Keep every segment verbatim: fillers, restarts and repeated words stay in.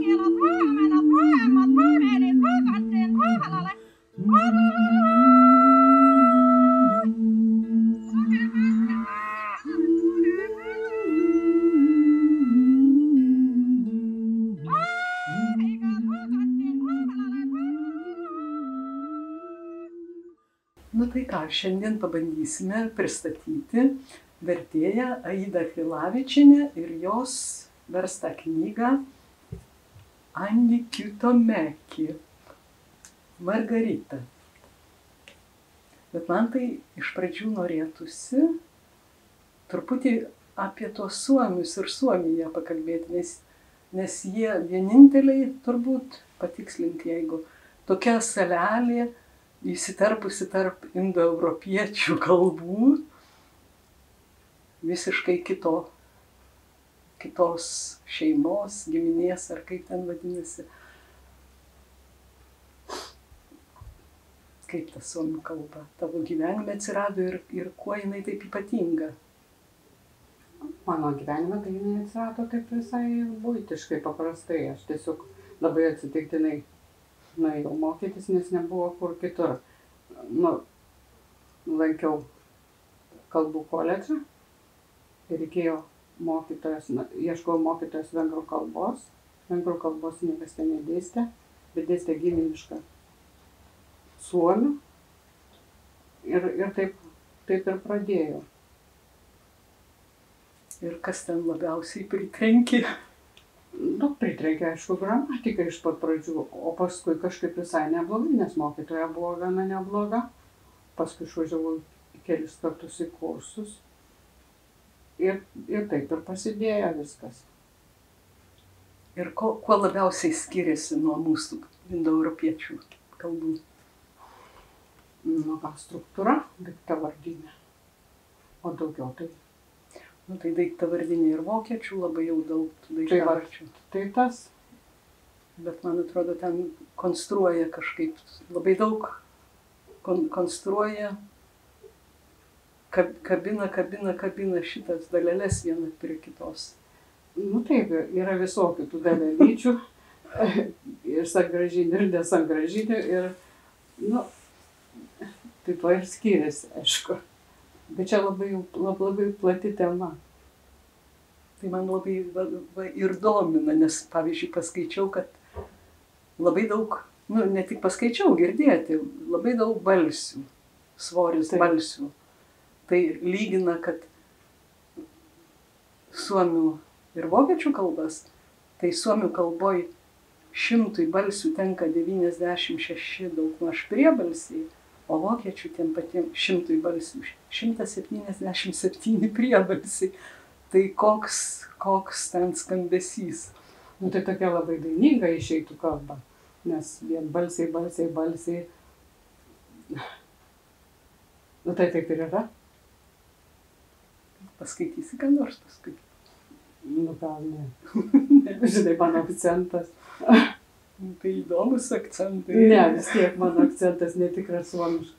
Nu tai ką, šiandien pabandysime pristatyti vertėją Aidą Filavičienę ir jos verstą knygą Anni Kytömäki Margarita. Bet man tai iš pradžių norėtųsi truputį apie tuos suomius ir Suomiją pakalbėti, nes, nes jie vieninteliai, turbūt patikslink, jeigu tokia salelė įsiterpusi tarp indoeuropiečių kalbų, visiškai kito, kitos šeimos, giminės ar kaip ten vadinasi. Kaip ta suomių kalba tavo gyvenime atsirado ir, ir kuo jinai taip ypatinga? Mano gyvenime tai jinai atsirado taip visai buitiškai, paprastai. Aš tiesiog labai atsitiktinai nuėjau mokytis, nes nebuvo kur kitur. Nu, lankiau kalbų koledžą ir reikėjo mokytojas, na, ieškojau mokytojas vengrų kalbos. Vengrų kalbos niekas ten nedėstė, bet dėstė giminišką suomių. Ir, ir taip, taip ir pradėjau. Ir kas ten labiausiai pritrenkė? Nu, pritrenkė, aišku, gramatika iš pat pradžių, o paskui kažkaip visai neblogai, nes mokytoja buvo gana nebloga. Paskui išvažiavau kelis kartus į kursus. Ir, ir taip ir pasidėjo viskas. Ir ko, kuo labiausiai skiriasi nuo mūsų indoeuropiečių kalbų? Nu, gal struktūra, daiktavardinė. O daugiau tai. Nu, tai daiktavardinė ir vokiečių labai jau daug daiktavardžių. Tai tas. Bet man atrodo, ten konstruoja kažkaip, labai daug kon, konstruoja, kab, kabina, kabina, kabina šitas dalelės viena prie kitos. Nu taip, yra visokių tų dalelyčių, ir sangražinė, ir nesangražinė, ir, nu, tai to ir skiriasi, aišku. Bet čia labai, labai, labai plati tema. Tai man labai va, va, ir domina, nes, pavyzdžiui, paskaičiau, kad labai daug, nu, ne tik paskaičiau, girdėti, labai daug balsių, svoris Taip. balsių. Tai lygina, kad suomių ir vokiečių kalbas, tai suomių kalboj šimtui balsių tenka devyniasdešimt šeši daugmaž priebalsiai, o vokiečių tiem patiem šimtui balsių šimtas septyniasdešimt septyni priebalsiai. Tai koks, koks ten skambesys. Nu tai tokia labai daininga išeitų kalba, nes vien balsiai, balsiai, balsiai. Nu tai taip ir yra. Paskaitysi ką nors paskui? Nu gal ne. Žinai, mano akcentas. Tai įdomus akcentai. Ne, vis tiek mano akcentas netikras suomiškas.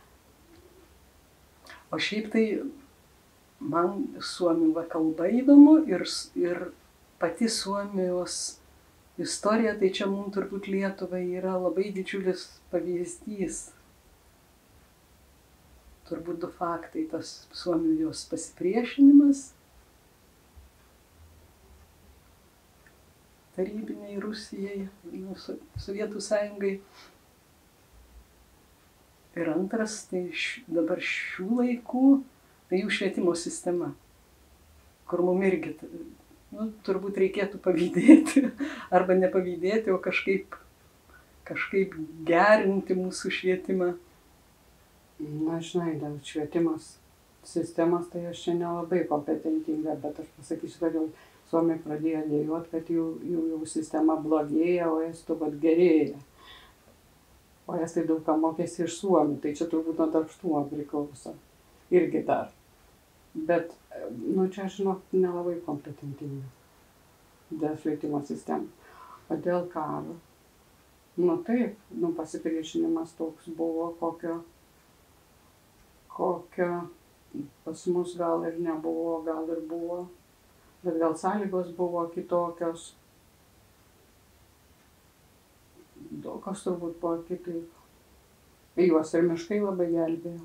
O šiaip tai man suomių kalba įdomu ir, ir pati Suomijos istorija, tai čia mums turbūt Lietuvai yra labai didžiulis pavyzdys. Turbūt du faktai, tas Suomijos pasipriešinimas tarybiniai Rusijai, nu, Sovietų sąjungai. Ir antras, tai š, dabar šių laikų, tai jų švietimo sistema, kur mum irgi, nu, turbūt reikėtų pavydėti, arba nepavydėti, o kažkaip, kažkaip gerinti mūsų švietimą. Na, žinai, dėl švietimas sistemas, tai aš čia nelabai kompetentinga, bet aš pasakysiu, kad jau Suomiai pradėjo dėjuot, kad jų, jų, jų sistema blogėja, o estų vat gerėja. O estai daug ką mokėsi iš suomių, tai čia turbūt nuo darbštumo priklauso. Irgi dar. Bet, nu, čia, žinok, nelabai kompetentinga dėl švietimo sistemų. O dėl karo, nu taip, nu, pasipriešinimas toks buvo, kokio, kokio pas mus gal ir nebuvo, gal ir buvo. Bet gal sąlygos buvo kitokios. daug kas turbūt buvo kitaip. Juos ir miškai labai gelbėjo.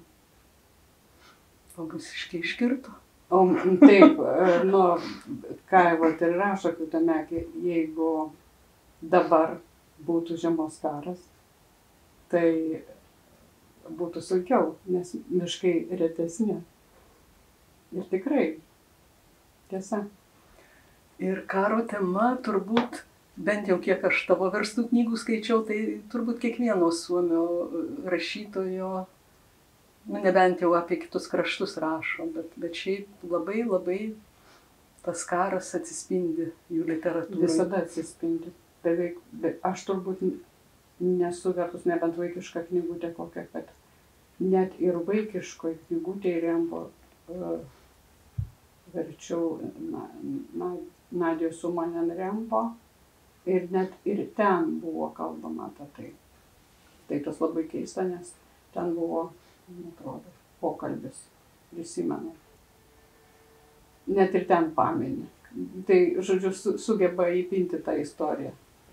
O visiškai iškirto. O taip, nu, ką vat ir rašo kitame, jeigu dabar būtų žiemos karas, tai būtų sunkiau, nes miškai retesni. Ir tikrai, tiesa. Ir karo tema turbūt, bent jau kiek aš tavo verstų knygų skaičiau, tai turbūt kiekvieno suomio rašytojo, nu nebent jau apie kitus kraštus rašo, bet, bet šiaip labai labai tas karas atsispindi jų literatūroje. Visada atsispindi. Beveik, be, aš turbūt nesu vertus nebent vaikišką knygutę kokią, kad net ir vaikiškoj knygutėj Rembo uh, verčiau na, na, Nadijos Sumanen Rembo ir net ir ten buvo kalbama apie tai. Tai tas labai keista, nes ten buvo, atrodo, pokalbis, prisimenu. Net ir ten pamini. Tai, žodžiu, su, sugeba įpinti tą istoriją.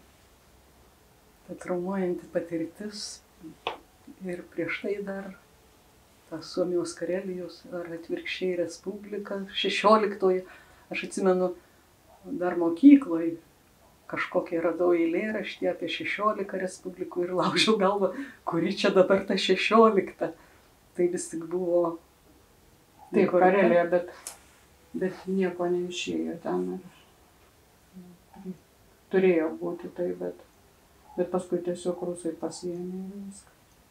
Ta traumuojanti patirtis ir prieš tai dar ta Suomijos Karelijos ar atvirkščiai Respublika, šešioliktoji, aš atsimenu, dar mokykloj kažkokią radau eilėraštį apie šešiolika respublikų ir laužiau galvą, kuri čia dabar ta šešiolikta. Tai vis tik buvo... Taip, Karelija, bet, bet nieko neišėjo ten. Turėjo būti tai, bet, bet paskui tiesiog rusai pasiėmė ir viską.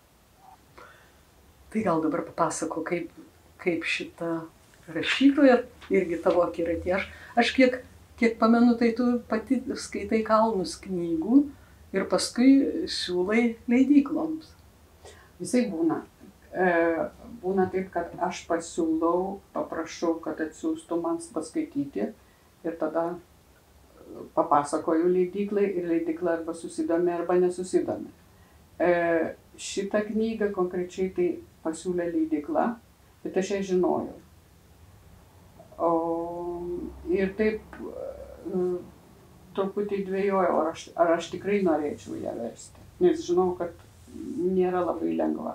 Tai gal dabar papasako, kaip, kaip šita rašytoja irgi tavo akiratį. Aš, aš kiek, kiek pamenu, tai tu pati skaitai kalnus knygų ir paskui siūlai leidykloms. Visai būna. E, būna taip, kad aš pasiūlau, paprašau, kad atsiųstų man paskaityti ir tada papasakoju leidyklai ir leidykla arba susidomi, arba nesusidomi. E, šitą knygą konkrečiai tai pasiūlė leidykla, bet aš ją žinojau. O, ir taip uh, truputį dvejojau, ar aš, ar aš tikrai norėčiau ją versti, nes žinau, kad nėra labai lengva.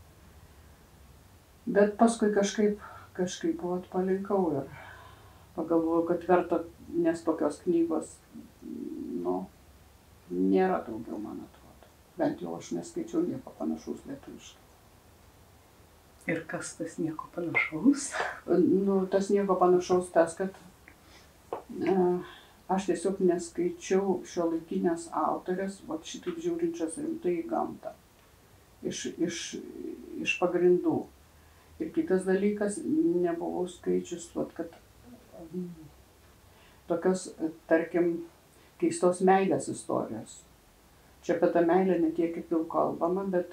Bet paskui kažkaip, kažkaip vat, palinkau ir pagalvojau, kad verta, nes tokios knygos, nu, nėra daugiau, man atrodo. Bent jau aš neskaičiau nieko panašaus lietuviškai. Ir kas tas nieko panašaus? Nu, tas nieko panašaus tas, kad uh, aš tiesiog neskaičiau šiuolaikinės autorės, va šitaip žiūrinčias rimtai į gamtą. Iš, iš, iš pagrindų. Ir kitas dalykas, nebuvau skaičius, va, kad um, tokios, tarkim, keistos meilės istorijos. Čia apie tą meilę ne tiek kaip jau kalbama, bet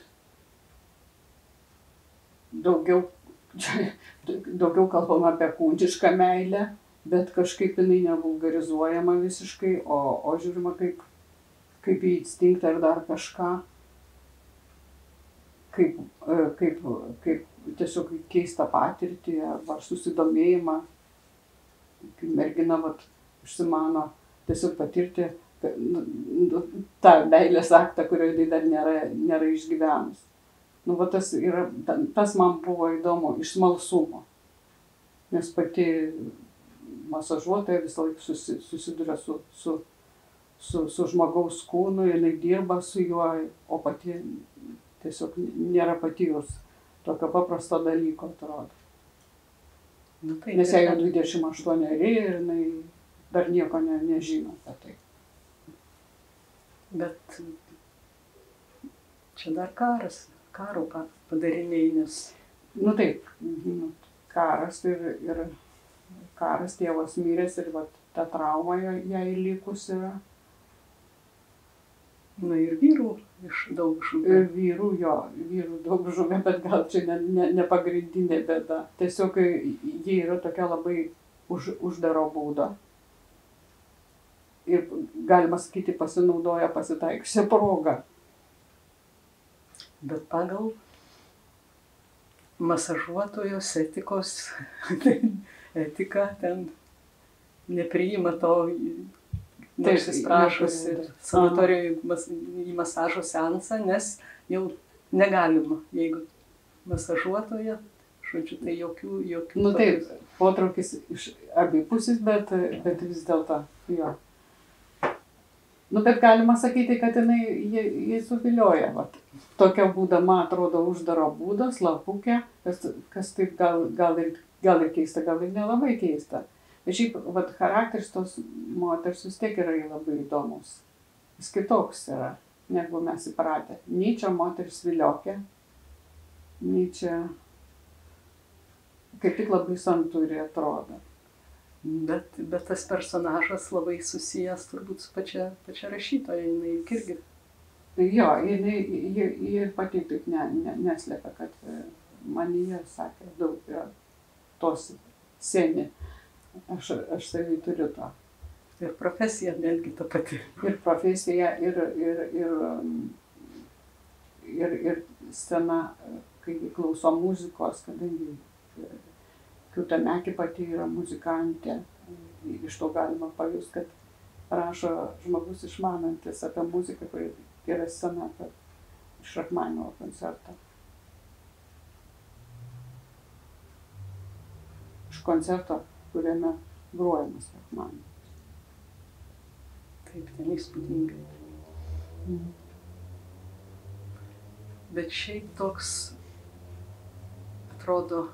daugiau, daugiau kalbama apie kūnišką meilę, bet kažkaip jinai nevulgarizuojama visiškai, o, o žiūrima kaip, kaip į instinktą ir dar kažką, kaip, kaip, kaip tiesiog keistą patirtį ar susidomėjimą, kai mergina vat, užsimano tiesiog patirti tą meilės aktą, kurio jinai dar nėra, nėra išgyvenus. Nu, va, tas, yra, tas man buvo įdomu iš smalsumo, nes pati masažuotoja visą laiką susi, susiduria su, su, su, su žmogaus kūnu, jinai dirba su juo, o pati tiesiog nėra patyrus tokio paprasto dalyko, atrodo. Nu, tai nes jai jau dvidešimt aštuoneri ir jinai dar nieko ne, nežino apie tai. Bet čia dar karas. Karo padariniai, nes... Nu taip, nu, karas ir, ir karas, tėvas miręs ir vat, ta trauma jai likus yra. Na ir vyrų iš daug žuvę. Ir vyrų, jo, vyrų daug žuvę, bet gal čia ne, ne, ne pagrindinė bėda. Tiesiog jie yra tokia labai už, uždaro būdo. Ir galima sakyti, pasinaudoja pasitaikiusią progą. Bet pagal masažuotojos etikos etiką ten nepriima to nors jis prašosi sanatorijoje į masažo seansą, nes jau negalima, jeigu masažuotoja, žodžiu, tai jokių, jokių... Nu taip, potraukis iš abipusis, bet, bet vis dėlto, jo. Nu, bet galima sakyti, kad jinai, jie, jie suvilioja, vat. Tokia būdama, atrodo, uždaro būdo, slapukė, kas, kas taip gal, gal, ir, gal ir keista, gal ir nelabai keista. Bet šiaip, vat, charakteris tos moters vis tiek yra labai įdomus. Jis kitoks yra, negu mes įpratę. Nei čia moteris viliokė, nei čia kaip tik labai santūri atrodo. Bet, bet tas personažas labai susijęs turbūt su pačia, pačia rašytoja, jinai irgi. Jo, jinai, ji, ji pati taip ne, ne, neslėpia, kad manyje, sakė, daug yra tos seni. Aš, aš savai turiu to. Ir profesija netgi ta pati. Ir profesija, ir, ir, ir, ir, ir scena, kai klauso muzikos, kadangi Kiautamekė pati yra muzikantė. Iš to galima pajust, kad rašo žmogus išmanantis apie muziką, kur yra scena iš Rachmaninovo koncerto. Iš koncerto, kuriame grojamas Rachmaninovas. Taip, ten įspūdingai. Mm. Bet šiaip toks, atrodo,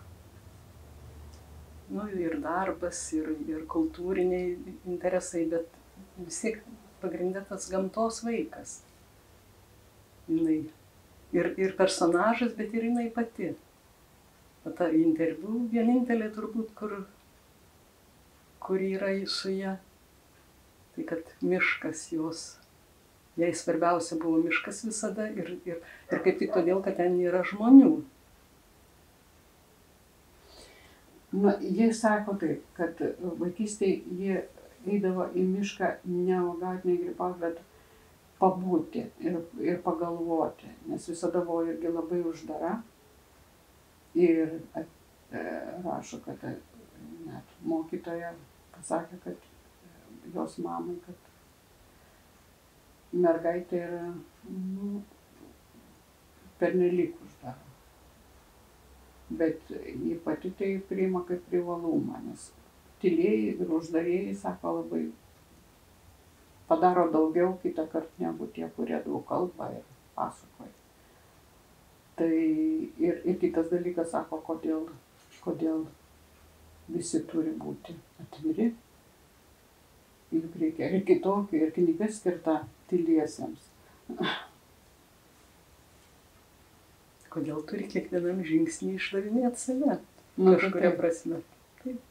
nu, ir darbas, ir, ir kultūriniai interesai, bet vis tiek pagrindė tas gamtos vaikas. Jinai ir, ir personažas, bet ir jinai pati. O ta interviu vienintelė turbūt, kur, kur yra su ja, tai kad miškas jos, jai svarbiausia buvo miškas visada ir, ir, ir kaip tik todėl, kad ten yra žmonių. Nu, jie sako taip, kad vaikystėje jie eidavo į mišką ne uogauti, ne grybauti, bet pabūti ir, ir pagalvoti, nes visada buvo irgi labai uždara. Ir e, rašo, kad e, net mokytoja pasakė, kad e, jos mamai, kad mergaitė yra nu, pernelyg uždara. Bet jį pati tai priima kaip privalumą, nes tylėjai ir uždarėjai, sako, labai padaro daugiau kitą kartą negu tie, kurie daug kalba ir pasakoja. Tai ir, ir kitas dalykas, sako, kodėl, kodėl visi turi būti atviri. Juk reikia ir kitokį, ir knyga skirta tyliesiems. Kodėl turi kiekvienam žingsnį išdavinėti save, Nu, kažkuria prasme. Taip.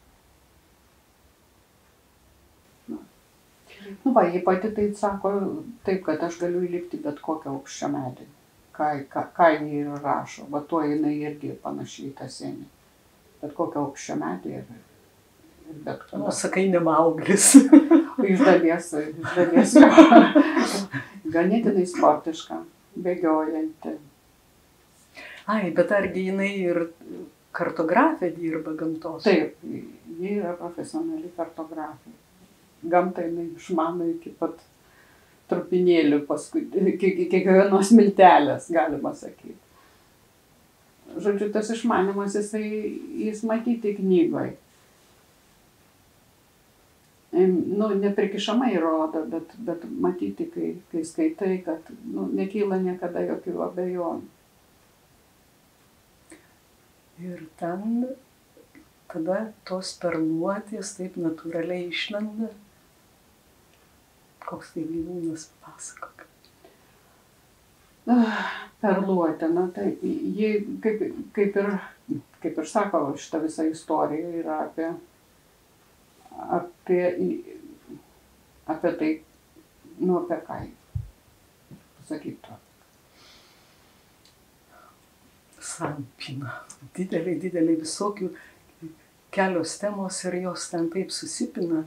Nu va, jie pati tai sako taip, kad aš galiu įlipti bet kokią aukščią medį. Ką, ką, ką jie ir rašo. Va tuo jinai irgi panašiai tą senį. Bet kokią aukščią medį ir, ir bet kada. O sakai, ne Mauglis. Iš dalies, iš dalies jo. Ganėtinai sportiška, bėgiojanti. Ai, bet argi jinai ir kartografė dirba gamtos? Taip, ji yra profesionali kartografė. Gamtą jinai išmano iki pat trupinėlių, paskui kiekvienos miltelės, galima sakyti. Žodžiu, tas išmanimas, jisai, jis matyti knygoje. Nu, neprikišamai rodo, bet, bet matyti, kai, kai skaitai, kad nu, nekyla niekada jokių abejonių. Ir ten tada tos perluotės taip natūraliai išlenda. Koks tai gyvūnas, pasakok. Perluotė, na tai jie kaip, kaip, ir, kaip ir sako, šita visa istorija yra apie, apie, apie tai, nu apie ką, pasakyt to. Sampyna. Dideliai, dideliai visokių kelios temos ir jos ten taip susipina.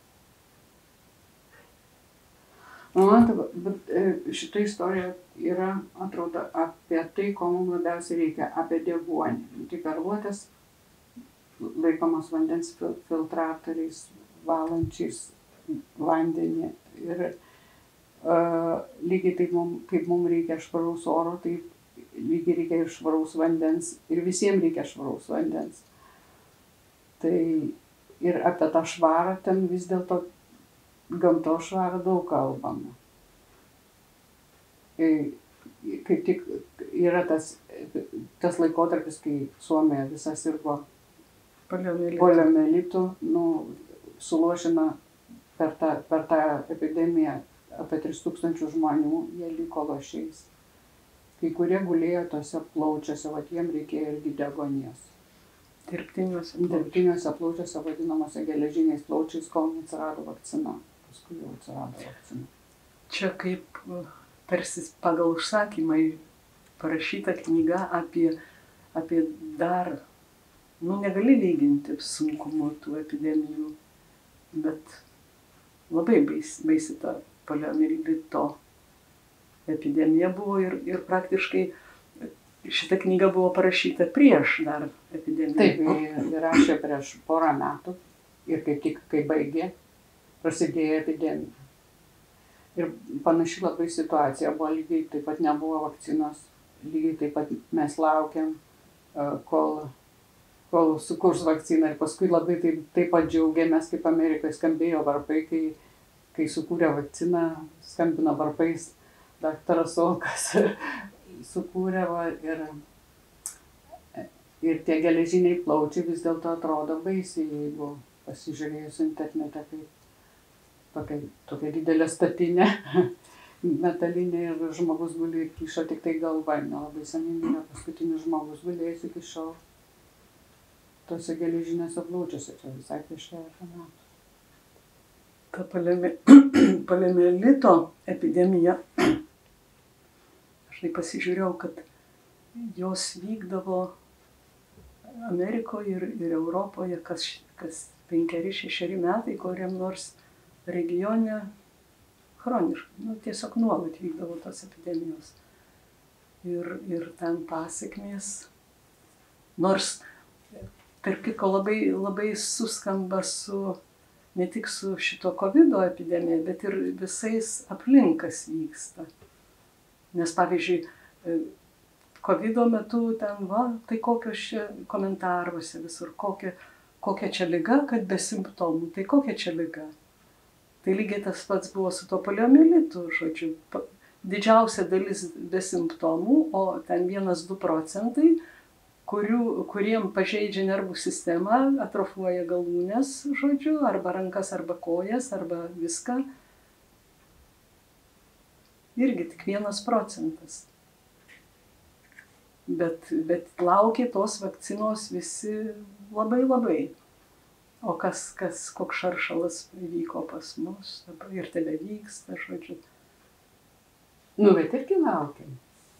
Man, bet šita istorija yra, atrodo, apie tai, ko mums labiausiai reikia, apie deguonį. Tai perluotės laikomas vandens filtratoriais, valančiais vandenį. Ir uh, lygiai taip, mum, kaip mums reikia švaraus oro, taip lygiai reikia ir švaraus vandens. Ir visiems reikia švaraus vandens. Tai ir apie tą švarą ten vis dėlto gamtos švarą daug kalbama. Ir kaip tik yra tas, tas laikotarpis, kai Suomija visa sirgo poliomielitu, nu, suluošina per tą, per tą epidemiją apie tris tūkstančius žmonių, jie liko lošiais. Kai kurie gulėjo tose plaučiuose, vat jiem reikėjo irgi degonijos. Dirbtiniuose plaučiuose. Dirbtiniuose plaučiuose, vadinamose geležiniais plaučiais, kol neatsirado vakcina. Paskui jau atsirado vakcina. Čia kaip tarsi pagal užsakymą parašyta knyga apie, apie dar, nu negali lyginti sunkumų tų epidemijų, bet labai baisi, baisi ta poliomielito epidemija buvo ir, ir praktiškai šita knyga buvo parašyta prieš dar epidemiją. Taip, įrašė prieš porą metų ir kaip tik, kai baigė, prasidėjo epidemija. Ir panaši labai situacija buvo, lygiai taip pat nebuvo vakcinos, lygiai taip pat mes laukiam, kol, kol sukurs vakciną ir paskui labai taip, taip pat džiaugiamės, kaip Amerikoje skambėjo varpai, kai, kai sukūrė vakciną, skambino varpais daktaras Olkas sukūrė va, ir, ir tie geležiniai plaučiai vis dėlto atrodo baisiai, jeigu pasižiūrėjus internete, kaip tokia, tokia didelė statinė metalinė ir žmogus guli ir kyšo tik tai galva, nelabai seniai yra paskutinis žmogus gulėjęs iki šiol tose geležinėse plaučiuose, čia visai prieš keletą metų. Ta poliomielito epidemija, aš tai pasižiūrėjau, kad jos vykdavo Amerikoje ir, ir Europoje kas, kas penkeri, šešeri metai, kuriam nors regione chroniškai, nu, tiesiog nuolat vykdavo tos epidemijos. Ir, ir ten pasekmės, nors, tarp kitko, labai, labai suskamba su, ne tik su šito kovido epidemija, bet ir visais aplinkas vyksta. Nes, pavyzdžiui, kovido metu ten, va, tai kokios čia komentaruose visur, kokia, kokia čia liga, kad be simptomų, tai kokia čia liga. Tai lygiai tas pats buvo su to poliomielitu, žodžiu, didžiausia dalis be simptomų, o ten vienas du procentai, kurių, kuriem pažeidžia nervų sistemą, atrofuoja galūnes, žodžiu, arba rankas, arba kojas, arba viską. Irgi tik vienas procentas. Bet, bet laukia tos vakcinos visi labai labai. O kas, kas, koks šaršalas vyko pas mus dabar ir tebe vyksta, žodžiu. Nu, bet irgi laukiam.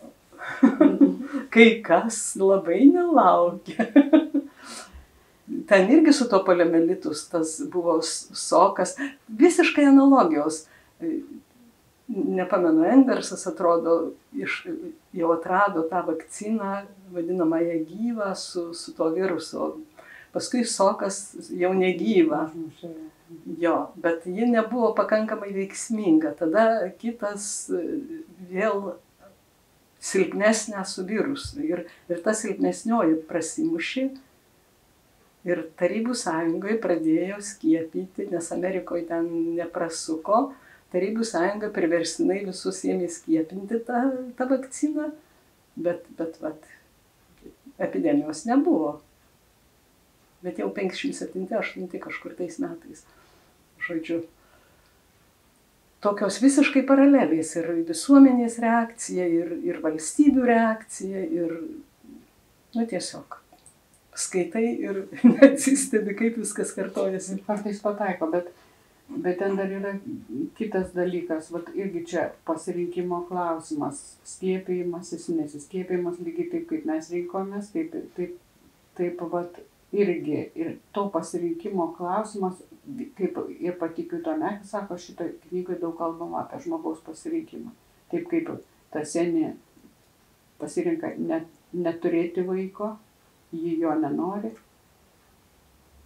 Kai kas labai nelaukia. Ten irgi su to poliomielitus tas buvo sokas, visiškai analogijos. Nepamenu, Endersas atrodo, iš, jau atrado tą vakciną, vadinamąją gyvą su, su to viruso. Paskui sokas jau negyva. Jo, bet ji nebuvo pakankamai veiksminga. Tada kitas vėl silpnesnė su virusu. Ir, ir ta silpnesnioji prasimušė. Ir Tarybų sąjungoje pradėjo skiepyti, nes Amerikoje ten neprasuko. Tarybų sąjunga priverstinai visus ėmė skiepinti tą, tą vakciną. Bet, bet vat, epidemijos nebuvo. Bet jau penkiasdešimt septinti aštunti kažkur tais metais. Žodžiu, tokios visiškai paralelės ir visuomenės reakcija, ir, ir valstybių reakcija, ir, nu tiesiog, skaitai ir neatsistebi, kaip viskas kartojasi. Kartais pataiko, bet, bet ten dar yra kitas dalykas, vat irgi čia pasirinkimo klausimas, skiepijimasis, nesiskiepijimas, lygiai taip, kaip mes rinkomės, taip, taip, taip, vat, irgi, ir to pasirinkimo klausimas, kaip ir patikiu tome, sako, šitoj knygoje daug kalbama apie žmogaus pasirinkimą. Taip kaip ta senė pasirinka net, neturėti vaiko, ji jo nenori.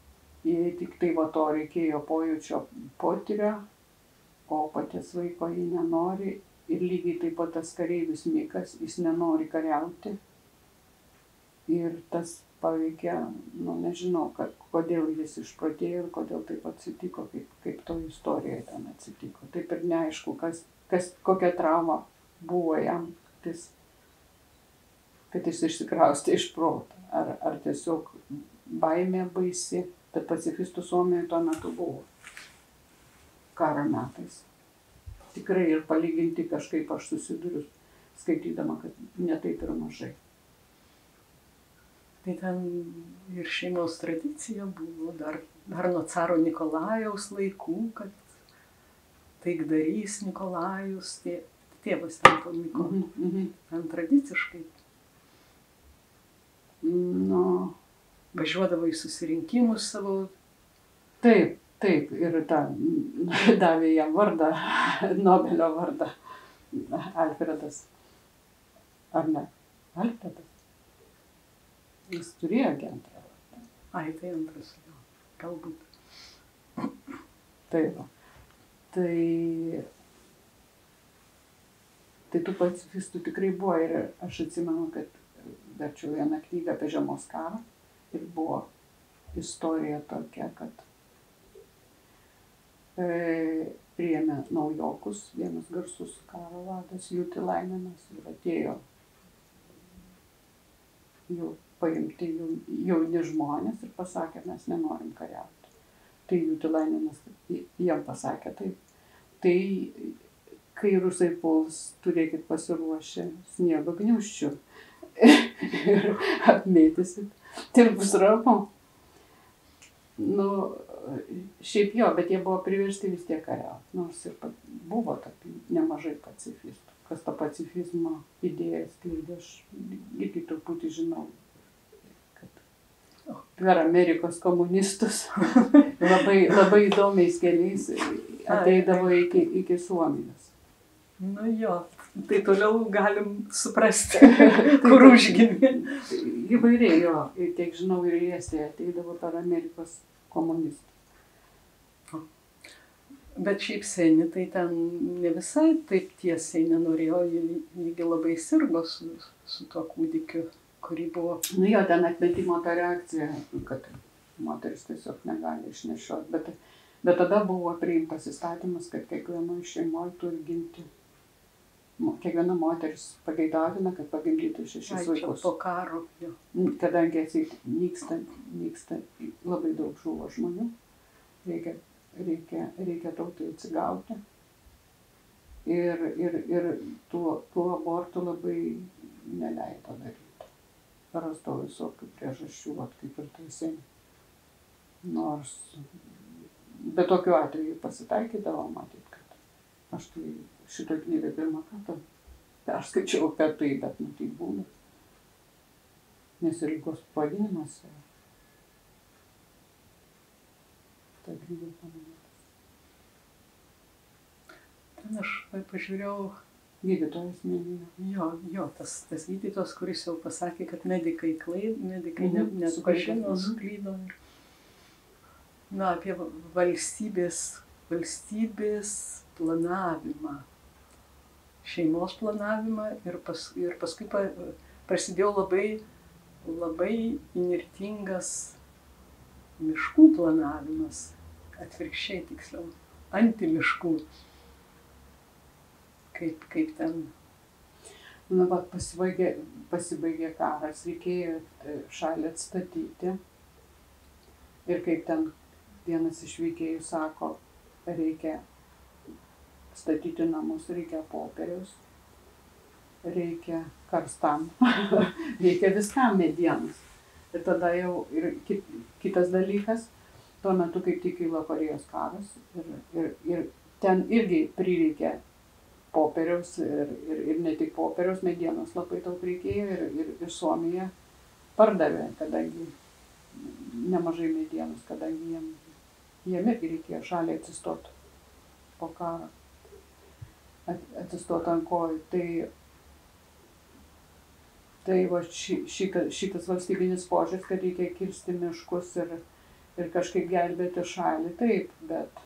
jai tik tai va to reikėjo pojūčio potyrio, o paties vaiko ji nenori. Ir lygiai taip pat tas kareivis Mikas, jis nenori kariauti. Ir tas paveikia, nu nežinau, kad, kodėl jis išprotėjo ir kodėl taip atsitiko, kaip, kaip to istorijoje ten atsitiko. Taip ir neaišku, kas, kas, kokia trauma buvo jam, kad jis, kad jis išsikraustė iš proto. Ar, ar tiesiog baimė baisi, bet pacifistų Suomijoje tuo metu buvo karo metais. Tikrai ir palyginti kažkaip aš susiduriu, skaitydama, kad ne taip ir mažai. Tai ten ir šeimos tradicija buvo dar, dar nuo caro Nikolajaus laikų, kad taikdarys Nikolajus, tė, tėvas ten paliko. Mhm. Ten tradiciškai. Nu, važiuodavo į susirinkimus savo. Taip, taip, ir ta, davė jam vardą, Nobelio vardą, Alfredas. Ar ne? Alfredas. Jis turėjo antrą vardą. Ai, tai antras, jo, galbūt. Taip. Tai, tai tų pacifistų tikrai buvo ir aš atsimenu, kad verčiau vieną knygą apie žiemos karą ir buvo istorija tokia, kad e, priėmė naujokus, vienas garsus karo vadas, Jutilaininas, ir atėjo jau paimti jauni žmonės ir pasakė, mes nenorim kariauti. Tai Jutilaininas jam pasakė taip. Tai kai rusai puls, turėkit pasiruošę sniego gniūžčių ir apmėtysit. Tai bus ramu. Nu, šiaip jo, bet jie buvo priversti vis tiek kariauti. Nors ir buvo tokių nemažai pacifistų. Kas tą pacifizmo idėją skleidė, aš irgi truputį žinau, kad per Amerikos komunistus labai, labai įdomiais keliais ateidavo iki, iki Suomijos. Nu jo, tai toliau galim suprasti, kur užgimė. Įvairiai jo, ir kiek žinau, ir į Estiją ateidavo per Amerikos komunistus. Bet šiaip seni, tai ten ne visai taip tiesiai nenorėjo, jį labai sirgo su, su tuo kūdikiu, kurį buvo. Nu jo, ten atmetimo ta reakcija, kad moteris tiesiog negali išnešioti, bet, bet tada buvo priimtas įstatymas, kad kiekvienoje šeimoje turi gimti, kiekviena moteris pageidautina, kad pagimdytų šešis vaikus. Po karo, jo. Kadangi nyksta, nyksta labai daug žuvo žmonių, reikia Reikia, reikia tautai atsigauti. Ir, ir, ir tuo, tuo abortų labai neleido daryti. Rastau visokių priežasčių, vat kaip ir taisai. Nors, bet tokiu atveju pasitaikydavo, matyt, kad aš tai šitą knygą pirmą kartą perskaičiau apie tai, bet nu tai būna. Nes ir lygos pavadinimas yra. Ta grybai paminėtas. Ten aš pažiūrėjau. Gydytojas minėjo. Jo, jo, tas, tas gydytojas, kuris jau pasakė, kad medikai klaid, medikai mm -hmm. nesupažino, suklydo. Na, apie valstybės, valstybės planavimą, šeimos planavimą ir, pas, ir paskui pa, prasidėjo labai, labai įnirtingas miškų planavimas, atvirkščiai tiksliau, antimiškų, kaip, kaip ten. Na, va, pasibaigė, pasibaigė karas, reikėjo šalį atstatyti ir kaip ten vienas iš veikėjų sako, reikia statyti namus, reikia popieriaus, reikia karstam, reikia viskam medienos. Ir tada jau ir kitas dalykas, tuo metu kaip tik kilo Korėjos karas ir, ir, ir ten irgi prireikė popieriaus ir, ir, ir ne tik popieriaus, medienos labai daug reikėjo ir, ir, ir Suomija pardavė, kadangi nemažai medienos, kadangi jiem, jiem irgi reikėjo šaliai atsistoti po karo, atsistoti ant kojų. Tai Tai va ši, šita, šitas valstybinis požiūris, kad reikia kirsti miškus ir, ir kažkaip gelbėti šalį, taip, bet,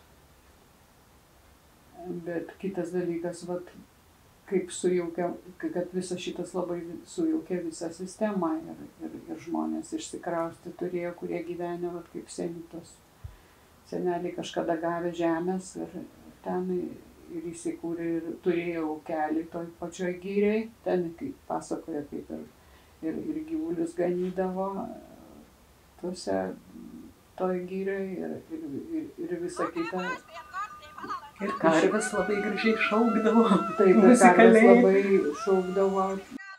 bet kitas dalykas, vat, kaip sujaukia, kad visas šitas labai sujaukia visą sistemą ir, ir, ir žmonės išsikrausti turėjo, kurie gyvenė, vat, kaip senitos. Seneliai kažkada gavę žemės ir ten ir įsikūrė ir turėjo ūkelį toj pačioj giriai, ten, kaip pasakoja, kaip ir, ir, ir gyvulius ganydavo tose toj girioj ir, ir, ir, ir visa kita. Ir karves labai gražiai šaukdavo. Taip, ir karves labai šaukdavo.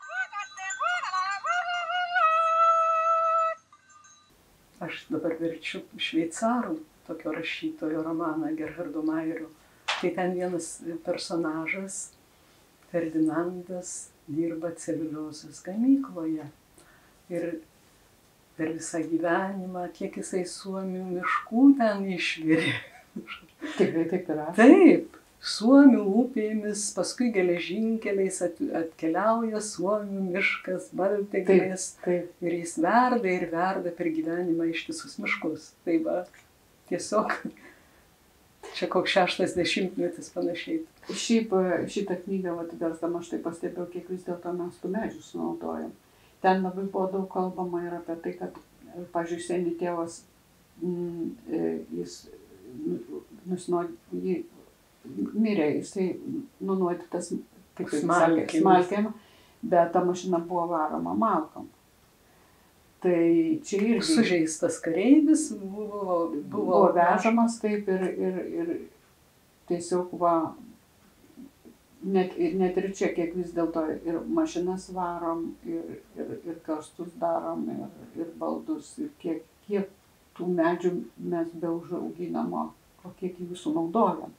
Aš dabar verčiu šveicarų tokio rašytojo romaną Gerhardo Mairio. Tai ten vienas personažas, Ferdinandas, dirba celiuliozės gamykloje. Ir per visą gyvenimą, kiek jisai Suomių miškų ten išvirė. Tikrai taip yra. Taip, Suomių upėmis, paskui geležinkeliais atkeliauja Suomių miškas, balteglės. Taip, taip. Ir jis verda ir verda per gyvenimą ištisus miškus. Tai va, tiesiog čia koks šeštas dešimtmetis panašiai. Šiaip šitą knygą, va, versdama aš tai pastebėjau, kiek vis dėlto mes tų medžių sunaudojam. Ten labai buvo daug kalbama ir apie tai, kad, pavyzdžiui, seni tėvas, mm, jis nusinod, jį mirė, jisai nunuodytas, kaip jis sakė, smalkėm, bet ta mašina buvo varoma malkom. Tai čia irgi... Sužeistas kareivis buvo... Buvo, buvo vežamas taip ir, ir, ir tiesiog va, net, net ir čia, kiek vis dėlto ir mašinas varom, ir, ir, ir karstus darom, ir, ir baldus, ir kiek, kiek tų medžių mes beaužauginam, o kiek jų sunaudojam.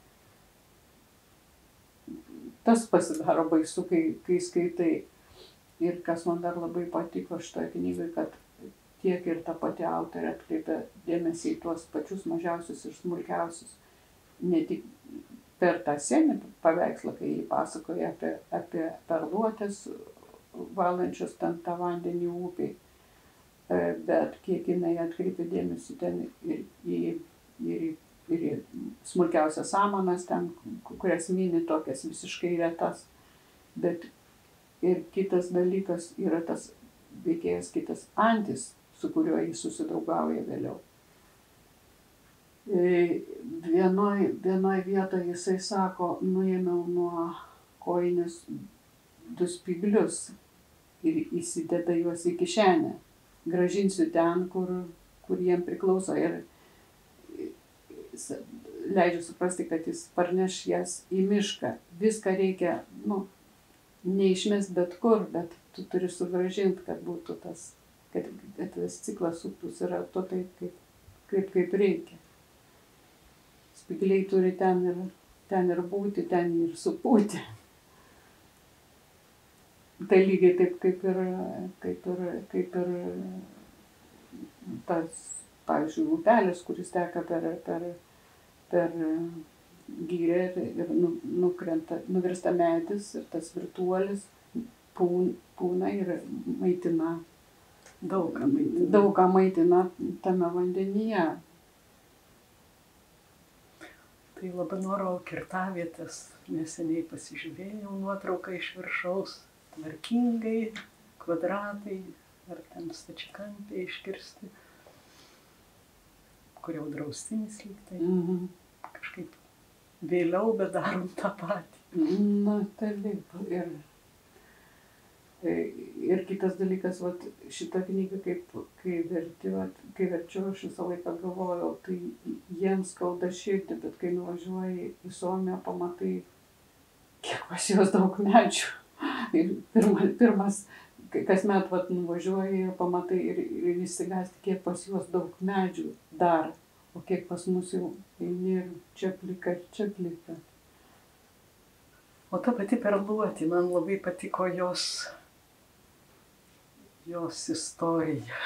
Tas pasidaro baisu, kai, kai skaitai. Ir kas man dar labai patiko šitoje knygoje, kad tiek ir ta pati autorė atkreipia dėmesį į tuos pačius mažiausius ir smulkiausius. Ne tik per tą senį paveikslą, kai jį pasakoja apie, apie perluotės valančius ten tą vandenį upėj, bet kiek jinai atkreipia dėmesį ten ir į, ir, ir į smulkiausias samanas, ten, kurias mini tokias visiškai retas. Bet ir kitas dalykas yra tas veikėjas, kitas Antis, su kuriuo jis susidraugauja vėliau. Vienoj, vienoj vietoje jisai sako, nuėmiau nuo kojinės du spyglius ir įsideda juos į kišenę. Grąžinsiu ten, kur, kur jiem priklauso. Ir leidžiu suprasti, kad jis parneš jas į mišką. Viską reikia, nu, neišmest bet kur, bet tu turi sugrąžinti, kad būtų tas, kad, kad tas ciklas suktųsi yra to taip, kaip, kaip, kaip reikia. Spygliai turi ten ir, ten ir būti, ten ir supūti. Tai lygiai taip, kaip ir, kaip ir, kaip ir tas, pavyzdžiui, upelis, kuris teka per, per, per gyrė ir, ir nu, nukrenta, nuvirsta medis ir tas virtuolis pūn, pūna ir maitina. Daug ką maitina. Daug ką maitina tame vandenyje. Tai Labanoro kirtavietės neseniai pasižiūrėjau nuotrauką iš viršaus, tvarkingai, kvadratai ar ten stačiakampiai iškirsti, kur jau draustinis lygtai. Mhm. Kažkaip vėliau, bet darom tą patį. Na, taip, ir, ir kitas dalykas, vat, šitą knygą, kaip, kai, verti, vat, kai verčiau, aš visą laiką galvojau, tai jiems skauda širdį, bet kai nuvažiuoji į Suomiją, pamatai, kiek pas juos daug medžių. Ir pirma, pirmas, kasmet vat, nuvažiuoji ir pamatai ir, ir įsigąsti, kiek pas juos daug medžių dar. O kiek pas mus jau eini ir čia plika, čia plika. O ta pati perluotė, man labai patiko jos, jos istorija.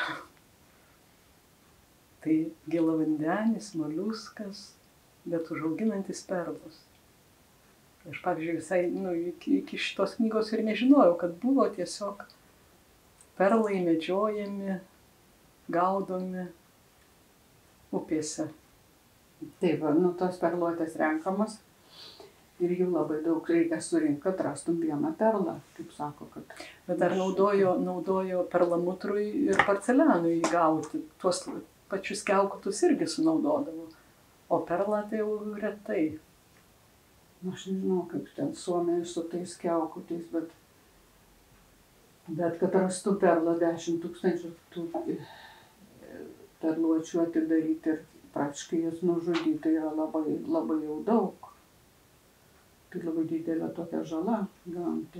Tai gėlavandenis, moliuskas, bet užauginantis perlus. Aš, pavyzdžiui, visai, nu, iki, iki šitos knygos ir nežinojau, kad buvo tiesiog perlai medžiojami, gaudomi. upėse. Taip, nu tos perluotės renkamos ir jų labai daug reikia surinkti, kad rastum vieną perlą, kaip sako, kad... Bet dar naudojo, naudojo perlamutrui ir porcelianui įgauti. Tuos pačius kiaukutus irgi sunaudodavo. O perlą tai jau retai. Aš nežinau, kaip ten Suomiai su tais kiaukutais, bet... Bet kad rastų perlą dešimt tūkstančių tų perluočių atidaryti ir praktiškai jas nužudyti yra labai, labai jau daug. Tai labai didelė tokia žala gamtai.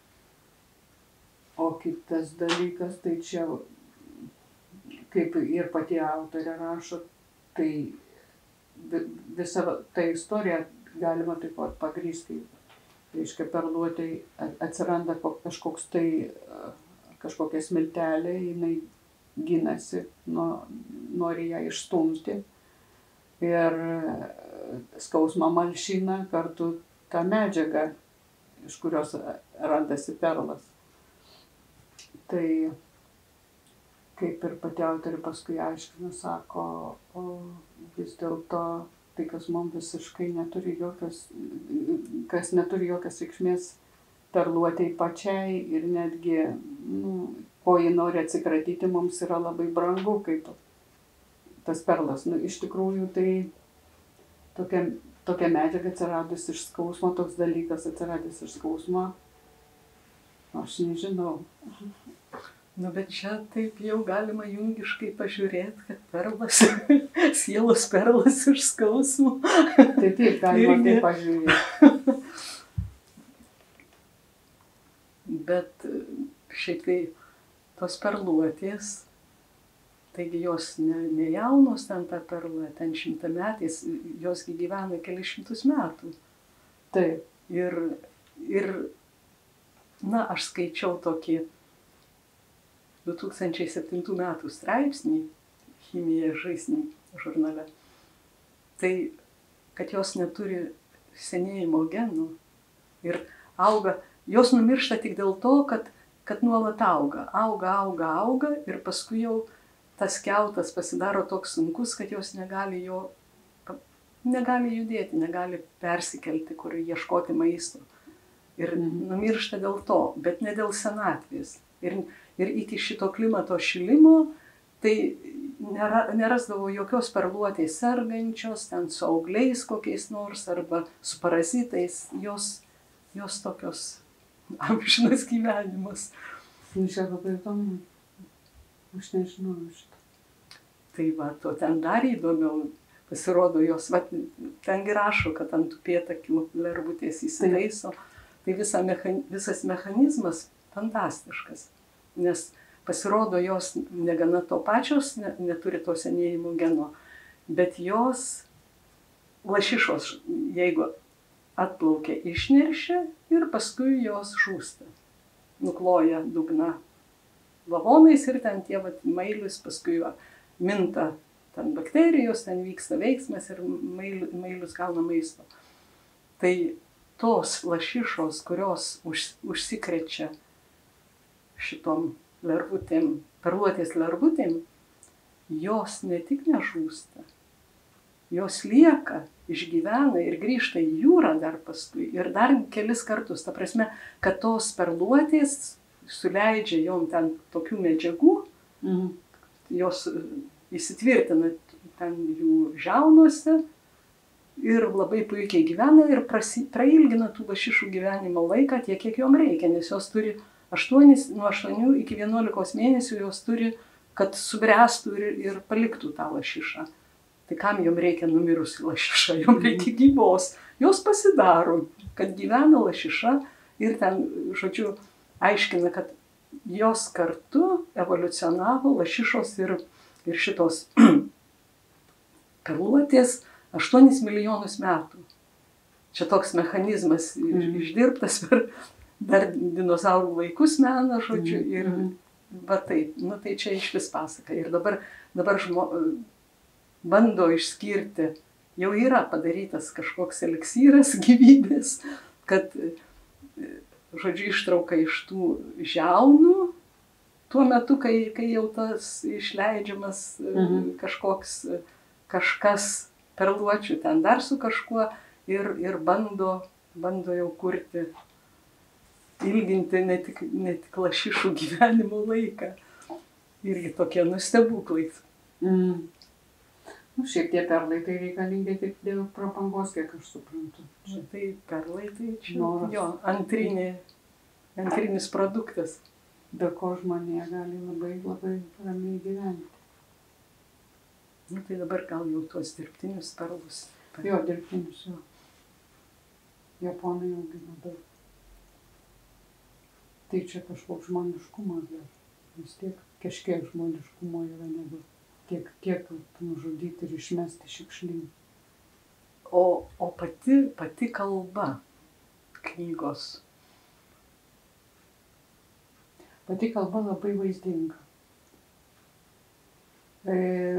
O kitas dalykas, tai čia, kaip ir pati autorė rašo, tai visą tą istoriją galima taip pat pagrįsti. Reiškia, perluotei atsiranda kažkoks tai, kažkokia smiltelė, jinai ginasi, nori ją išstumti ir skausmą malšina kartu tą medžiagą, iš kurios randasi perlas. Tai kaip ir pati autorė paskui aiškina, sako, o vis dėlto tai, kas mums visiškai neturi jokios, kas neturi jokios reikšmės perluotei pačiai ir netgi, nu, ko ji nori atsikratyti, mums yra labai brangu, kaip tas perlas. Nu, iš tikrųjų, tai tokia, tokia medžiaga atsiradus iš skausmo, toks dalykas atsiradęs iš skausmo, aš nežinau. Nu, bet čia taip jau galima jungiškai pažiūrėti, kad perlas, sielos perlas iš skausmo. Taip, taip, galima Irgi. taip pažiūrėti. Bet šiaip tai tos perluotės, taigi jos ne, ne jaunos ten ta perla, ten šimtametės, jos gyvena kelis šimtus metų. Taip. Ir, ir, na, aš skaičiau tokį du tūkstančiai septintų metų straipsnį Chimija žaisnį žurnale. Tai, kad jos neturi senėjimo genų ir auga, jos numiršta tik dėl to, kad, kad nuolat auga, auga, auga, auga ir paskui jau tas kiautas pasidaro toks sunkus, kad jos negali jo, negali judėti, negali persikelti, kur ieškoti maisto. Ir numiršta dėl to, bet ne dėl senatvės. Ir, ir iki šito klimato šilimo, tai nėra, nerasdavo jokios perluotės sergančios, ten su augliais kokiais nors, arba su parazitais, jos, jos tokios amžinas gyvenimas. Nu, čia labai įdomu. Aš nežinau šitą. Tai va, to ten dar įdomiau. Pasirodo, jos, va, tengi rašo, kad ant upėtakių lervutės įsitaiso. Tai visa mechan, visas mechanizmas fantastiškas. Nes pasirodo, jos negana to pačios, ne, neturi to senėjimo geno. Bet jos lašišos, jeigu atplaukia, išneršia ir paskui jos žūsta. Nukloja dugną lavonais ir ten tie vat, mailius paskui va, minta ten bakterijos, ten vyksta veiksmas ir mail, mailius gauna maisto. Tai tos lašišos, kurios už, užsikrečia šitom lervutėm, perluotės lervutėm, jos ne tik nežūsta, jos lieka, išgyvena ir grįžta į jūrą dar paskui. Ir dar kelis kartus, ta prasme, kad tos perluotės suleidžia jom ten tokių medžiagų, Mhm. jos įsitvirtina ten jų žiaunuose ir labai puikiai gyvena ir prasi, prailgina tų lašišų gyvenimo laiką tiek, kiek jom reikia, nes jos turi aštuonis, nuo aštuonių iki vienuolikos mėnesių jos turi, kad subręstų ir, ir paliktų tą lašišą. Tai kam jom reikia numirusi lašiša, jom reikia gyvos. Jos pasidaro, kad gyvena lašiša ir ten, žodžiu, aiškina, kad jos kartu evoliucionavo lašišos ir, ir šitos perluotės aštuonis milijonus metų. Čia toks mechanizmas mm. išdirbtas per dar dinozaurų laikus meną, žodžiu, ir va taip, nu tai čia iš vis pasaka. Ir dabar, dabar žmo, bando išskirti, jau yra padarytas kažkoks eleksyras gyvybės, kad, žodžiu, ištrauka iš tų žiaunų, tuo metu, kai, kai jau tas išleidžiamas mhm. kažkoks kažkas perluočių ten dar su kažkuo ir, ir bando, bando jau kurti, ilginti ne tik, ne tik lašišų gyvenimo laiką. Irgi tokie nustebuklai. Mm. Nu, šiaip tie perlai tai reikalingi tik dėl prabangos, kiek aš suprantu. Čia tai perlai, tai čia Noras. jo, antrinė, antrinis produktas. Be ko žmonė gali labai, labai ramiai gyventi. Nu, tai dabar gal jau tuos dirbtinius perlus. Jo, dirbtinius, jo. Japonai augina daug. Tai čia kažkoks žmoniškumas dar. Vis tiek kažkiek žmoniškumo yra negu tiek, tiek nužudyti ir išmesti šiukšlynį. O, o pati, pati kalba knygos. Pati kalba labai vaizdinga. E,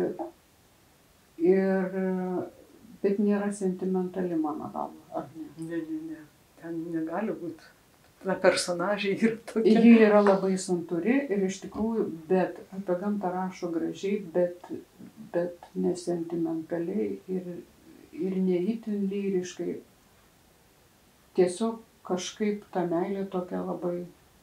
ir, bet nėra sentimentali, mano galva, ar ne? Ne, ne, ne. Ten negali būti. Ta personažai yra tokia. Ji yra labai santūri ir iš tikrųjų, bet apie gamtą rašo gražiai, bet, bet nesentimentaliai ir, ir neįtin lyriškai. Tiesiog kažkaip ta meilė tokia labai,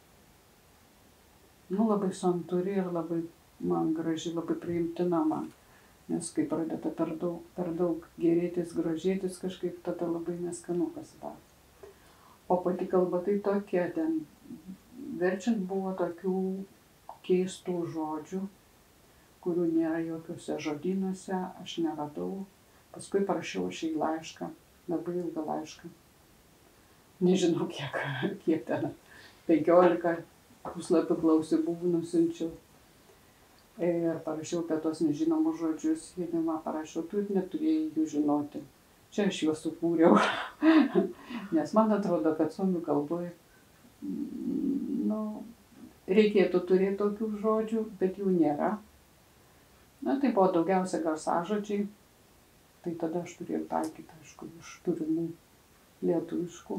nu, labai santūri ir labai man graži, labai priimtina man. Nes kai pradeda per daug, per daug gerėtis, grožėtis, kažkaip tada labai neskanu pasidaro. O pati kalba tai tokia, ten verčiant buvo tokių keistų žodžių, kurių nėra jokiuose žodynuose, aš neradau. Paskui parašiau aš į laišką, labai ilgą laišką. Nežinau, kiek, kiek ten, penkiolika puslapių klausimų nusiunčiau. Ir parašiau apie tos nežinomus žodžius, jie man parašiau, tu ir neturėjai jų žinoti. Čia aš juos sukūriau, nes man atrodo, kad suomių kalboje nu, reikėtų turėti tokių žodžių, bet jų nėra. Na, tai buvo daugiausia garsažodžiai, tai tada aš turėjau taikyti, aišku, iš turimų lietuviškų.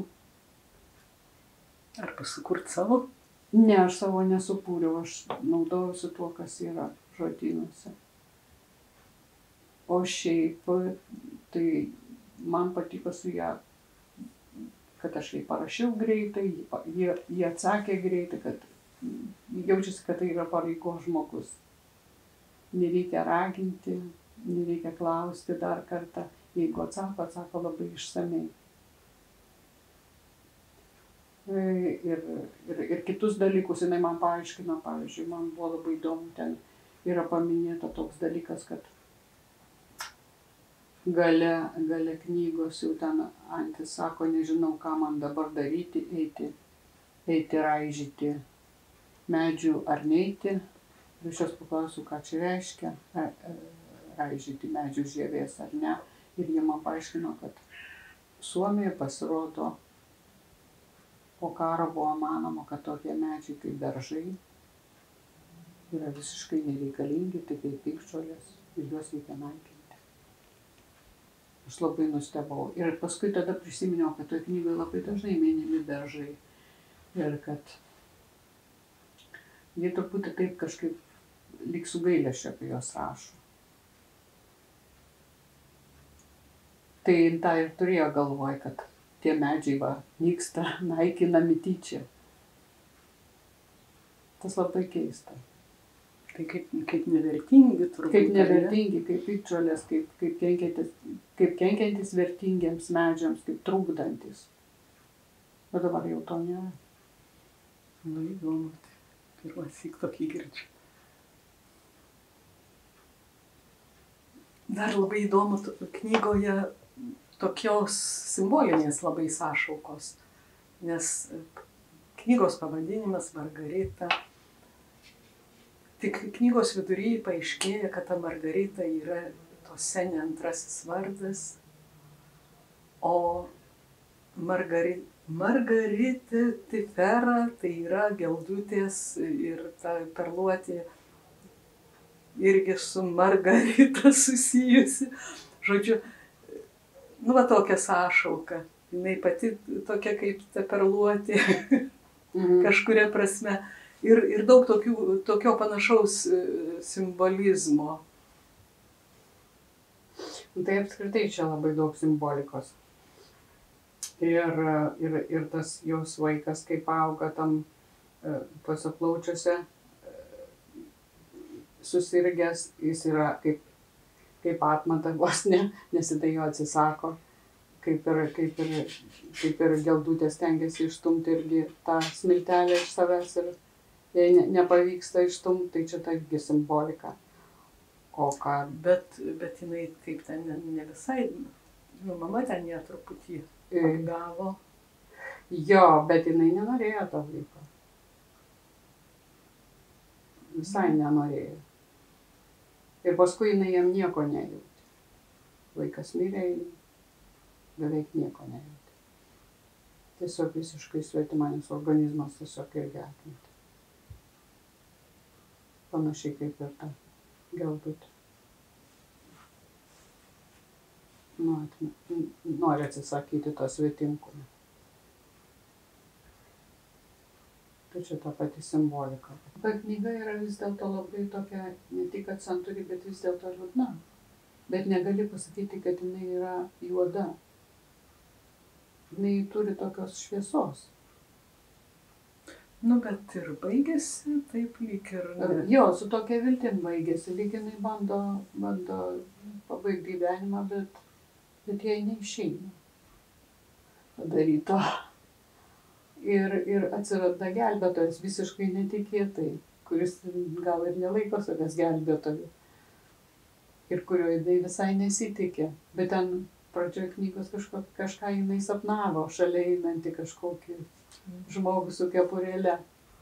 Arba sukurti savo? Ne, aš savo nesukūriau, aš naudojausi tuo, kas yra žodynuose. O šiaip, tai man patiko su ją, kad aš jai parašiau greitai, jie, jie atsakė greitai, kad jaučiasi, kad tai yra pareigos žmogus. Nereikia raginti, nereikia klausti dar kartą. Jeigu atsako, atsako labai išsamei. Ir, ir, ir kitus dalykus jinai man paaiškino, pavyzdžiui, man buvo labai įdomu, ten yra paminėta toks dalykas, kad Gale, gale knygos jau ten Antis sako, nežinau, ką man dabar daryti, eiti, eiti raižyti medžių ar neiti. Ir aš jos paklausiu, ką čia reiškia, raižyti medžių žievės ar ne. Ir jie man paaiškino, kad Suomijoje pasirodo, po karo buvo manoma, kad tokie medžiai kaip beržai yra visiškai nereikalingi, tik kaip piktžolės ir juos reikia naikinti. Aš labai nustebau. Ir paskui tada prisiminiau, kad toj knygoje labai dažnai minimi beržai. Ir kad jie truputį taip kažkaip lyg su gailesčiu apie juos rašo. Tai tą ir turėjo galvoj, kad tie medžiai va nyksta, naikinami tyčia. Tas labai keista. Tai kaip, kaip nevertingi turbūt. Kaip nevertingi, kaip piktžolės, kaip, kaip, kenkiantis, kaip kenkiantis vertingiems medžiams, kaip trukdantis. Bet dabar jau to nėra. Nu, įdomu. Pirmąsyk tokį girdžiu. Dar labai įdomu knygoje tokios simbolinės labai sąšaukos. Nes knygos pavadinimas Margarita. Tik knygos viduryje paaiškėja, kad ta Margarita yra Tosenė antrasis vardas, o Margari, Margarita Tifera tai yra geldutės ir ta perluotė irgi su Margarita susijusi. Žodžiu, nu va tokia sąšauka. Jinai pati tokia kaip ta perluotė mhm. kažkuria prasme. Ir, ir daug tokių, tokio panašaus simbolizmo. Nu, tai apskritai čia labai daug simbolikos. Ir, ir, ir tas jos vaikas, kaip auga tam tuose plaučiuose, susirgęs, jis yra kaip, kaip atmata vos ne, nes jisai jo atsisako. Kaip ir, kaip ir, kaip ir geldutės stengiasi išstumti irgi tą smiltelę iš savęs ir jei ne, nepavyksta išstumti, tai čia ta irgi simbolika. O ką? Bet, bet jinai kaip ten ne, ne visai, nu, mama ten ją truputį atgavo. Jo, bet jinai nenorėjo to vaiko. Visai nenorėjo. Ir paskui jinai jam nieko nejautė. Vaikas mirė, beveik nieko nejautė. Tiesiog visiškai svetimanis organizmas tiesiog irgi atmetė. Panašiai kaip ir ta geldutė. Nu, nori atsisakyti to svetimkūnio. Tai čia ta pati simbolika. Bet knyga yra vis dėlto labai tokia, ne tik kad santūri, bet vis dėlto liūdna. Bet negali pasakyti, kad jinai yra juoda. Jinai turi tokios šviesos. Nu, bet ir baigėsi taip lyg ir... Ne. Jo, su tokia viltim baigėsi, lyg jinai bando, bando pabaigti gyvenimą, bet, bet jai neišeina padaryti to. Ir, ir atsiranda gelbėtojas visiškai netikėtai, kuris gal ir nelaiko savęs gelbėtoju. Ir kurio jinai visai nesitikė. Bet ten pradžioje knygos kažko, kažką jinai sapnavo, šalia einantį kažkokį žmogų su kepurėle.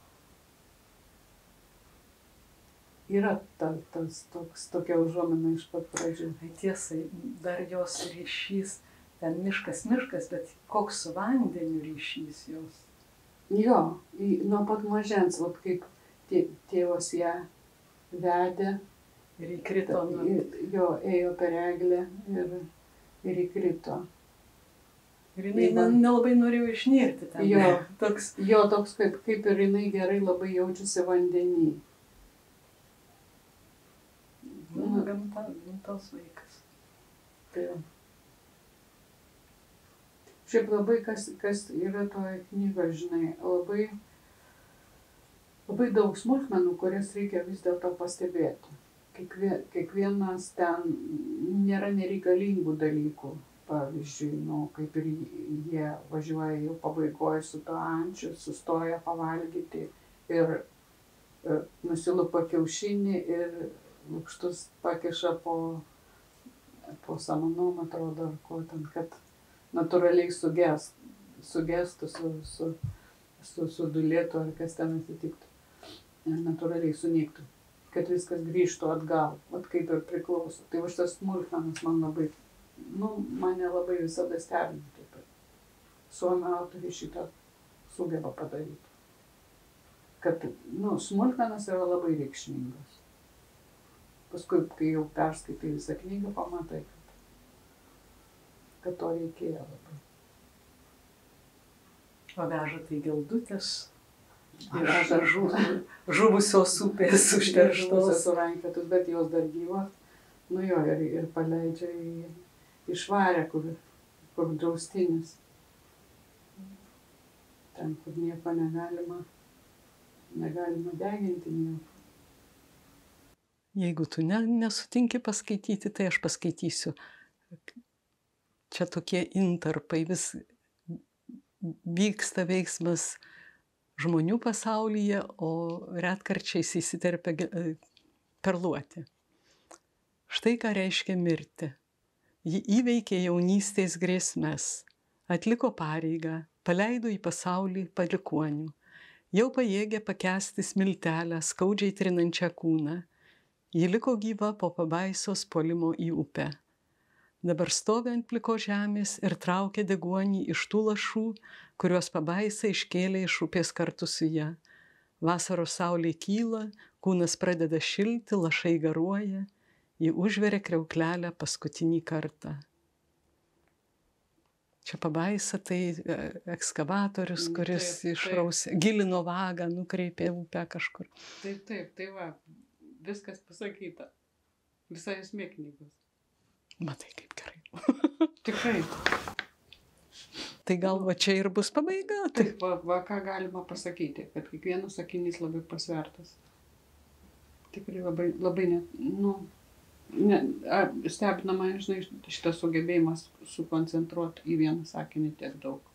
Yra ta, tas toks, tokia užuomina iš pat pradžių. Tai tiesai, dar jos ryšys, ten miškas miškas, bet koks su vandeniu ryšys jos. Jo, nuo pat mažens, vat kaip tė, tėvas ją vedė. Ir įkrito. Nu... Jo, ėjo per eglę ir, ir įkrito. Ir jinai nelabai norėjo išnirti ten. Jo, toks, jo, toks kaip, kaip ir jinai gerai labai jaučiasi vandenį. Nu, gamta, gamtos vaikas. Tai. Šiaip labai kas, kas yra toje knygoje, žinai, labai, labai daug smulkmenų, kurias reikia vis dėlto pastebėti. Kiekvien, kiekvienas ten nėra nereikalingų dalykų. Pavyzdžiui, nu, kaip ir jie važiuoja jau pabaigoje su to ančiu, sustoja pavalgyti ir, ir nusilupa kiaušinį ir lukštus pakiša po, po samanom, atrodo, ar ko ten, kad natūraliai suges, sugestų, su, su, su, sudulėtų, ar kas ten atsitiktų. Ir natūraliai sunyktų, kad viskas grįžtų atgal, vat kaip ir priklauso. Tai už tas smulkmenas man labai, nu, mane labai visada stebina taip pat. Suomio autoriai šitą sugeba padaryti. Kad, nu, smulkmenas yra labai reikšmingas. Paskui, kai jau perskaitai visą knygą, pamatai, kad kad to reikėjo labai. O veža tai geldutės, veža žuv, žuvusios upės užterštos. Surankėtus, bet jos dar gyvos, nu jo, ir, ir paleidžia į, į švarę, kur, kur draustinis. Ten, kur nieko negalima, negalima deginti nieko. Jeigu tu ne, nesutinki paskaityti, tai aš paskaitysiu. Čia tokie intarpai, vis vyksta veiksmas žmonių pasaulyje, o retkarčiais įsiterpia perluoti. Štai ką reiškia mirti. Ji įveikė jaunystės grėsmes, atliko pareigą, paleido į pasaulį palikuonių. Jau pajėgė pakęsti smiltelę, skaudžiai trinančią kūną. Ji liko gyva po pabaisos puolimo į upę. Dabar stovi ant pliko žemės ir traukia deguonį iš tų lašų, kuriuos pabaisa iškėlė iš upės kartu su ja. Vasaros saulė kyla, kūnas pradeda šilti, lašai garuoja, ji užveria kriauklelę paskutinį kartą. Čia pabaisa tai ekskavatorius, kuris taip, taip. Išrausė, gilino vagą, nukreipė upę kažkur. Taip, taip, tai va, viskas pasakyta. Visai esmė knygos. Matai, kaip gerai. Tikrai. Tai gal va čia ir bus pabaiga? Taip, va, va ką galima pasakyti, kad kiekvienas sakinys labai pasvertas. Tikrai labai, labai net, nu, ne, a, stebina man, žinai, šitas sugebėjimas sukoncentruoti į vieną sakinį tiek daug.